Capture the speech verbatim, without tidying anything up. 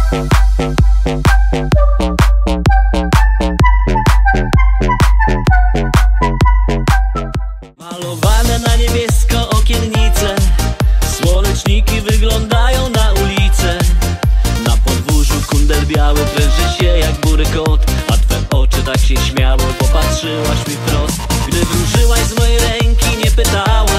Malowane na niebiesko okiennice, słoneczniki wyglądają na ulicę. Na podwórzu kundel biały pręży się jak bury kot, a twe oczy tak się śmiały, popatrzyłaś mi wprost. Gdy wróżyłaś z mojej ręki, nie pytałaś,